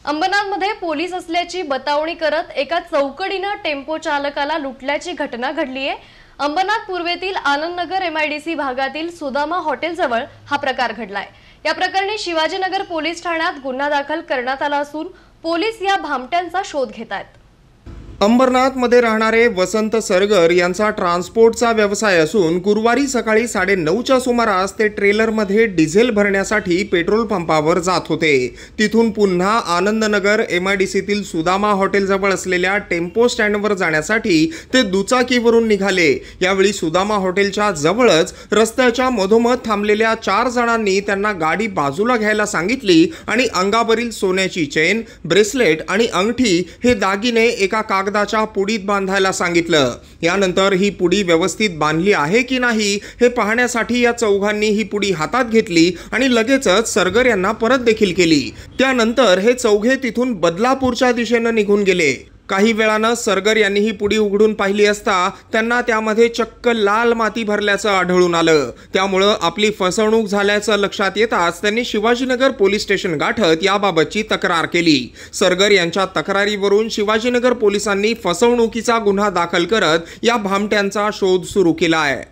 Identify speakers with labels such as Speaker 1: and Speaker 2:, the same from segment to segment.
Speaker 1: अंबरनाथमध्ये पोलीस असल्याची बतावणी करत एका चौकडीनं टेम्पो चालकाला लुटल्याची घटना घडली आहे। अंबरनाथ पूर्वेतील आनंदनगर MIDC भागातील सुदामा हॉटेलजवळ हा प्रकार घडलाय। या प्रकरणी शिवाजीनगर पोलीस ठाण्यात गुन्हा दाखल करण्यात आला असून पोलीस या भामट्यांचा शोध घेत आहेत।
Speaker 2: अंबरनाथ मध्ये राहणारे वसंत सरगर यांचा ट्रान्सपोर्टचा व्यवसाय असून गुरुवारी सकाळी 9:30च्या सुमारास ते ट्रेलरमध्ये डिझेल भरण्यासाठी पेट्रोल पंपावर जात होते। तिथून पुन्हा आनंदनगर MIDCतील सुदामा हॉटेलजवळ असलेल्या टेम्पो स्टँडवर जाण्यासाठी ते दुचाकीवरून निघाले। यावेळी सुदामा हॉटेलच्या जवळच रस्त्याच्या मधोमध थांबलेल्या 4 जणांनी त्यांना गाडी बाजूला घ्यायला सांगितली आणि अंगावरील सोन्याची चेन, ब्रेसलेट आणि अंगठी हे दागिने एका कागदाच्या पुडीत बांधायला सांगितलं। यानंतर ही पुडी व्यवस्थित बांधली आहे की नाही हे पाहण्यासाठी या चौघांनी ही पुडी हातात घेतली आणि लगेचच सरगर यांना परत देखील केली। त्यानंतर हे चौघे तिथून बदलापूरच्या दिशेने निघून गेले। काही वेळानं सरगर यांनी ही पुडी उघडून पाहिली असता त्यांना त्यामध्ये चक्क लाल माती भरल्याचं आढळून आलं। त्यामुळे आपली फसवणूक झाल्याचं लक्षात येताच त्यांनी शिवाजीनगर पोलीस स्टेशन गाठत याबाबतची तक्रार केली। सरगर यांच्या तक्रारीवरून शिवाजीनगर पोलिसांनी फसवणुकीचा गुन्हा दाखल करत या भामट्यांचा शोध सुरू केला आहे।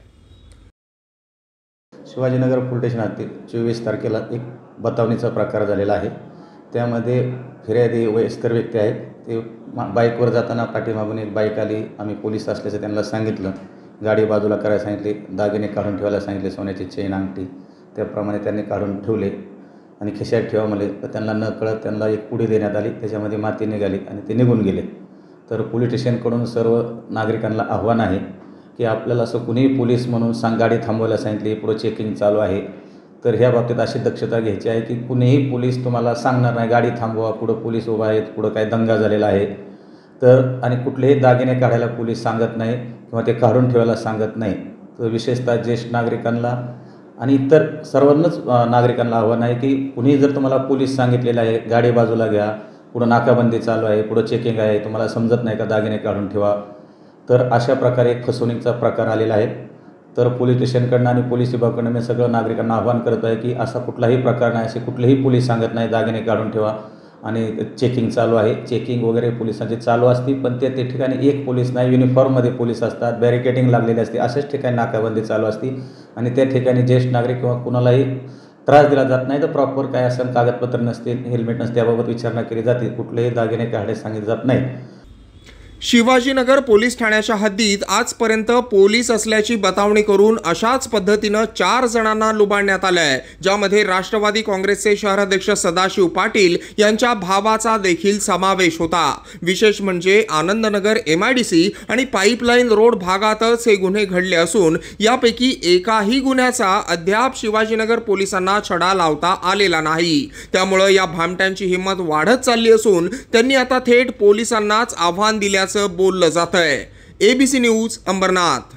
Speaker 3: शिवाजीनगर पोलीस स्टेशनातील 24 तारखेला एक बतावणीचा प्रकार झालेला आहे। त्यामध्ये फिर्यादी वयस्कर व्यक्ती आहेत। ते बाईकवर जाताना पाठीमागून एक बाईक आली। आम्ही पोलीस असल्याचं त्यांना सांगितलं, गाडी बाजूला करायला सांगितली, दागिने काढून ठेवायला सांगितले, सोन्याची चेन, अंगठी। त्याप्रमाणे त्यांनी काढून ठेवले आणि खिशात ठेवा म्हणले। तर त्यांना न कळत त्यांना एक पुडी देण्यात आली, त्याच्यामध्ये माती निघाली आणि ते निघून गेले। तर पोलीस स्टेशनकडून सर्व नागरिकांना आव्हान आहे की आपल्याला असं कुणीही पोलीस म्हणून गाडी थांबवायला सांगितली, पुढे चेकिंग चालू आहे, तर ह्या बाबतीत अशी दक्षता घ्यायची आहे की कुणीही पोलीस तुम्हाला सांगणार नाही गाडी थांबवा, पुढं पोलीस उभा आहेत, पुढं काय दंगा झालेला आहे तर, आणि कुठलेही दागिने काढायला पोलीस सांगत नाही किंवा ते काढून ठेवायला सांगत नाही। तर विशेषतः ज्येष्ठ नागरिकांना आणि इतर सर्वांनाच नागरिकांना आव्हान आहे की कुणीही जर तुम्हाला पोलीस सांगितलेलं आहे गाडी बाजूला घ्या, पुढं नाकाबंदी चालू आहे, पुढं चेकिंग आहे, तुम्हाला समजत नाही का दागिने काढून ठेवा, तर अशा प्रकारे एक फसवणुकीचा प्रकार आलेला आहे। तर पोलीस स्टेशनकडनं आणि पोलीस विभागाकडनं मी सगळं नागरिकांना आव्हान करत आहे की असा कुठलाही प्रकार नाही, असे कुठलेही पोलीस सांगत नाही दागिने काढून ठेवा आणि चेकिंग चालू आहे। चेकिंग वगैरे पोलिसांची चालू असते, पण ते ठिकाणी एक पोलीस नाही, युनिफॉर्ममध्ये पोलीस असतात, बॅरिकेडिंग लागलेली असते, अशाच ठिकाणी नाकाबंदी चालू असते आणि त्या ठिकाणी ज्येष्ठ नागरिक किंवा कुणालाही त्रास दिला जात नाही। तर प्रॉपर काय असेल कागदपत्र नसतील, हेल्मेट नसते, याबाबत विचारणा केली जाते, कुठलेही दागिने काढायला सांगितले जात नाही।
Speaker 2: शिवाजीनगर पोलीस ठाण्याच्या हद्दीत आजपर्यंत पोलीस असल्याची बतावणी करून अशाच पद्धतीनं 4 जणांना लुबाडण्यात आलंय, ज्यामध्ये राष्ट्रवादी काँग्रेसचे शहराध्यक्ष सदाशिव पाटील यांच्या भावाचा देखील समावेश होता। विशेष म्हणजे आनंदनगर MIDC आणि पाईपलाईन रोड भागातच हे गुन्हे घडले असून यापैकी एकाही गुन्ह्याचा अद्याप शिवाजीनगर पोलिसांना छडा लावता आलेला नाही। त्यामुळे या भामट्यांची हिंमत वाढत चालली असून त्यांनी आता थेट पोलिसांनाच आव्हान दिल्याचं बोललं जात आहे। ABC news Ambernath.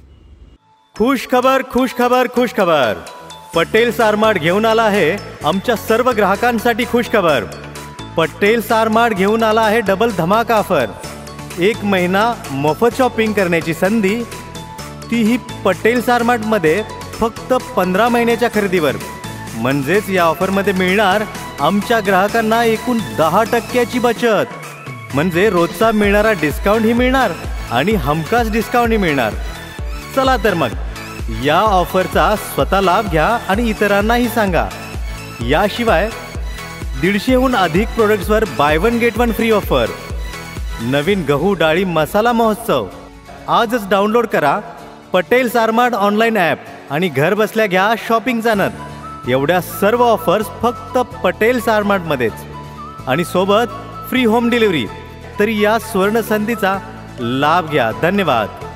Speaker 4: खुश खबर, खुश खबर, खुश खबर। पटेल सारमार्ट घेऊन आला आहे आमच्या सर्व ग्राहकांसाठी खुश खबर। पटेल सारमार्ट घेऊन आला आहे डबल धमाका ऑफर। 1 महिना मोफत शॉपिंग करण्याची संधी, तीही पटेल सारमार्ट मध्ये फक्त 15 महिन्याच्या खरेदीवर। म्हणजेच या ऑफर मध्ये मिळणार आमच्या ग्राहकांना एकूण 10% बचत, म्हणजे रोजचा मिळणारा डिस्काउंट ही मिळणार आणि हमखास डिस्काउंट ही मिळणार। चला तर मग या ऑफरचा स्वतः लाभ घ्या आणि इतरांनाही सांगा। याशिवाय 150हून अधिक प्रोडक्ट्सवर बाय 1 गेट 1 फ्री ऑफर। नवीन गहू डाळी मसाला महोत्सव। आजच डाउनलोड करा पटेल सारमार्ट ऑनलाईन ॲप आणि घर बसल्या घ्या शॉपिंगचा आनंद। एवढ्या सर्व ऑफर्स फक्त पटेल सारमार्टमध्येच आणि सोबत फ्री होम डिलिव्हरी। तर या स्वर्ण संधीचा लाभ घ्या। धन्यवाद।